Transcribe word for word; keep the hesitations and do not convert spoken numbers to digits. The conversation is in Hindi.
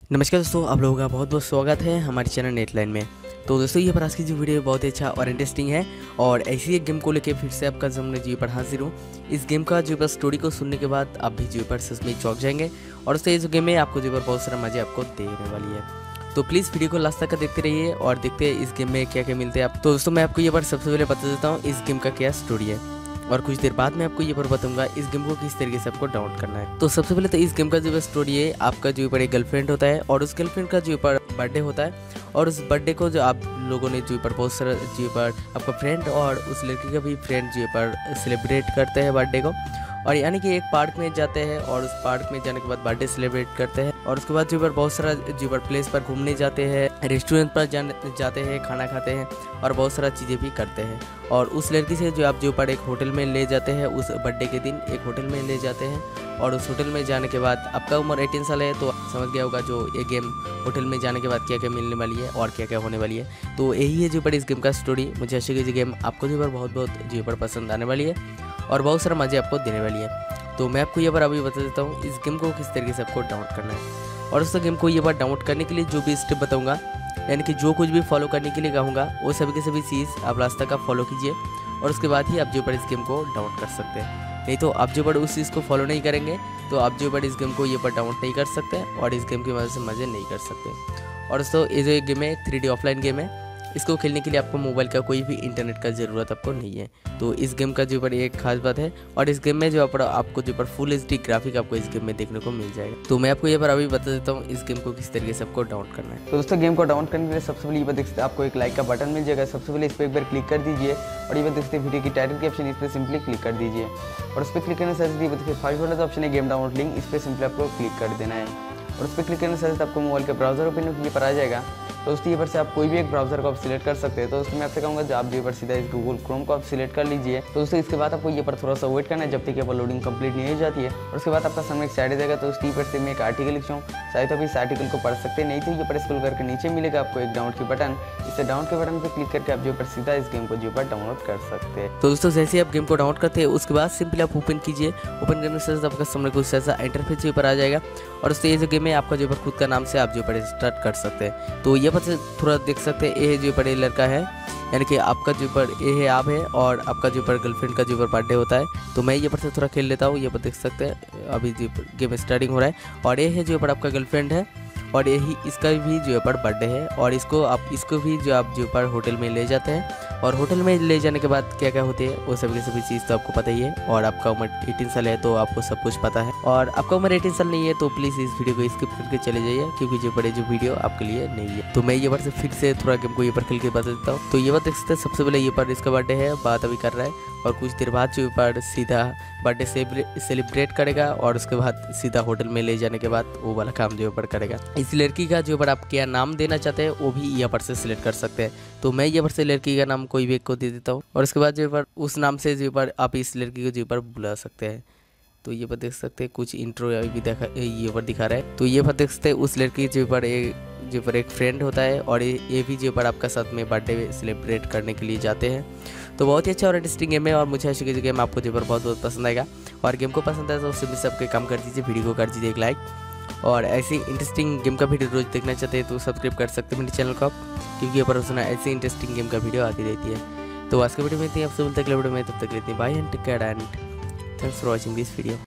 नमस्कार दोस्तों, आप लोगों का बहुत बहुत स्वागत है हमारे चैनल नेटलाइन में। तो दोस्तों ये पर आज की जो वीडियो बहुत ही अच्छा और इंटरेस्टिंग है और ऐसी एक गेम को लेकर फिर से आपका सामने जो पर हाजिर हूँ। इस गेम का जो पर स्टोरी को सुनने के बाद आप भी जो पर सच में चौंक जाएंगे और उससे ये जो गेम है आपको जो पर बहुत सारा मजे आपको देने वाली है। तो प्लीज़ वीडियो को लास्ट तक का देखते रहिए और देखते हैं इस गेम में क्या क्या मिलते हैं आप। तो दोस्तों मैं आपको ये बार सबसे पहले बता देता हूँ इस गेम का क्या स्टोरी है और कुछ देर बाद मैं आपको ये पर बताऊंगा इस गेम को किस तरीके से आपको डाउनलोड करना है। तो सबसे पहले तो इस गेम का जो स्टोरी है, आपका जो पर एक गर्लफ्रेंड होता है और उस गर्लफ्रेंड का जो पर बर्थडे होता है और उस बर्थडे को जो आप लोगों ने जो पर बहुत सारा जो पर आपका फ्रेंड और उस लड़की का भी फ्रेंड जो पर सेलिब्रेट करते हैं बर्थडे को। और यानी कि एक पार्क में जाते हैं और उस पार्क में जाने के बाद बर्थडे सेलिब्रेट करते हैं और उसके बाद जो पर बहुत सारा जो पर प्लेस पर घूमने जाते हैं, रेस्टोरेंट पर जाने जाते हैं, खाना खाते हैं और बहुत सारा चीज़ें भी करते हैं। और उस लड़की से जो आप जो पर एक होटल में ले जाते हैं, उस बर्थडे के दिन एक होटल में ले जाते हैं और उस होटल में जाने के बाद आपका उम्र अठारह साल है तो समझ गया होगा जो ये गेम होटल में जाने के बाद क्या क्या मिलने वाली है और क्या क्या होने वाली है। तो यही है जो पर इस गेम का स्टोरी। मुझे आशा है कि गेम आपको जो पर बहुत बहुत जो पर पसंद आने वाली है और बहुत सारा मज़े आपको देने वाली है। तो मैं आपको ये बार अभी बता देता हूँ इस गेम को किस तरीके से आपको डाउनलोड करना है और उस गेम को ये बार डाउनलोड करने के लिए जो भी स्टेप बताऊँगा, यानी कि जो कुछ भी फॉलो करने के लिए कहूँगा वो सभी के सभी चीज़ आप रास्ता का फॉलो कीजिए और उसके बाद ही आप जो पर इस गेम को डाउनलोड कर सकते हैं। नहीं तो आप जो पर उस चीज़ को फॉलो नहीं करेंगे तो आप जो पर इस गेम को ये पर डाउनलोड नहीं कर सकते और इस गेम की वजह से मज़े नहीं कर सकते। और दोस्तों ये जो एक गेम है थ्री डी ऑफलाइन गेम है, इसको खेलने के लिए आपको मोबाइल का कोई भी इंटरनेट का ज़रूरत आपको नहीं है। तो इस गेम का जो पर एक खास बात है और इस गेम में जो पर आपको जो पर फुल एच डी ग्राफिक आपको इस गेम में देखने को मिल जाएगा। तो मैं आपको ये पर अभी बता देता हूँ इस गेम को किस तरीके से आपको डाउनलोड करना है। तो दोस्तों गेम को डाउनलोड करने के लिए सबसे पहले ये बात देखते हैं आपको एक लाइक का बटन मिल जाएगा। सबसे पहले इस पर एक बार क्लिक कर दीजिए और ये बात देखते हैं वीडियो की टाइटल के ऑप्शन, इस पर सिंपली क्लिक कर दीजिए और उस पर क्लिक करने से ये देखिए फर्स्ट वाला ऑप्शन है गेम डाउनलोड लिंक, इस पर सिंपली आपको क्लिक कर देना है और उस पर क्लिक करने से आपको मोबाइल के ब्राउजर ओपन होकर पर आ जाएगा। तो दोस्तों ये पर से आप कोई भी एक ब्राउजर को आप सिलेक्ट कर सकते हैं। तो दोस्तों मैं आपसे कहूँगा जब आप ये पर सीधा इस गूगल क्रोम को आप सिलेक्ट कर लीजिए। तो दोस्तों इसके बाद आपको ये पर थोड़ा सा वेट करना है जब तक ये पर लोडिंग कंप्लीट नहीं हो जाती है और उसके बाद आपका सामने एक साइड जाएगा। तो उसकी पर से मैं एक आर्टिकल लिखता हूँ, चाहे तो आप इस आर्टिकल को पढ़ सकते हैं, नहीं तो ये पर स्क्रॉल करके नीचे मिलेगा आपको एक डाउनलोड की बटन, इससे डाउनलोड के बटन पर क्लिक करके आप जो पर सीधा इस गेम को जो पर डाउनलोड कर सकते हैं। तो दोस्तों जैसे आप गेम को डाउनलोड करते हैं उसके बाद सिंपली आप ओपन कीजिए। ओपन करने से आपका सामने कुछ ऐसा इंटरफेस जो पर आ जाएगा और उससे ये जो गेम है आपका जो पर खुद का नाम से आप जो पर स्टार्ट कर सकते हैं। तो ये पर थोड़ा देख सकते हैं ये जो पर लड़का है, यानी कि आपका जो पर ये है आप है और आपका जो पर गर्लफ्रेंड का जो पर बर्थडे होता है। तो मैं ये पर से थोड़ा खेल लेता हूँ। ये पर देख सकते हैं अभी जो गेम स्टार्टिंग हो रहा है और ये है जो पर आपका गर्लफ्रेंड है और यही इसका भी जो पर बर्थडे है और इसको आप इसको भी जो आप जो पर होटल में ले जाते हैं और होटल में ले जाने के बाद क्या क्या होती है वो सभी की सभी चीज़ तो आपको पता ही है। और आपका उम्र अठारह साल है तो आपको सब कुछ पता है और आपका उम्र अठारह साल नहीं है तो प्लीज़ इस वीडियो को स्किप करके चले जाइए क्योंकि जो बड़े जो वीडियो आपके लिए नहीं है। तो मैं ये बार से फिर से थोड़ा गेम को ये पर खेल के बता देता हूँ। तो ये बात देख सकते हैं सबसे पहले ये पर इसका बर्थडे है, बात अभी कर रहा है और कुछ देर बाद जो पर सीधा बर्थडे सेलिब्रेट करेगा और उसके बाद सीधा होटल में ले जाने के बाद वो वाला काम जो पर करेगा। इस लड़की का जो पर आप क्या नाम देना चाहते हैं वो भी यहाँ पर से सिलेक्ट कर सकते हैं। तो मैं यहाँ पर से लड़की का नाम कोई भी एक को दे देता हूँ और उसके बाद जो पर उस नाम से जो पर आप इस लड़की को जो पर बुला सकते हैं। तो ये पर देख सकते हैं कुछ इंट्रो भी देखा ये पर दिखा रहा है। तो ये पर देख सकते हैं उस लड़की जो पर एक जो पर एक फ्रेंड होता है और ये भी जो पर आपका साथ में बर्थडे सेलिब्रेट करने के लिए जाते हैं। तो बहुत ही अच्छा और इंटरेस्टिंग गेम है और मुझे आशा है कि गेम आपको जो पर बहुत बहुत पसंद आएगा और गेम को पसंद आए तो उससे भी सबके काम कर दीजिए, वीडियो को कर दीजिए एक लाइक और ऐसी इंटरेस्टिंग गेम का वीडियो रोज देखना चाहते हैं तो सब्सक्राइब कर सकते हैं मेरे चैनल को, क्योंकि यहाँ पर रोजाना ऐसी इंटरेस्टिंग गेम का वीडियो आती रहती है। तो आज के वीडियो में इतनी, आपसे मिलते अगले वीडियो में, तब तक लेते हैं bye and take care and thanks for watching this video.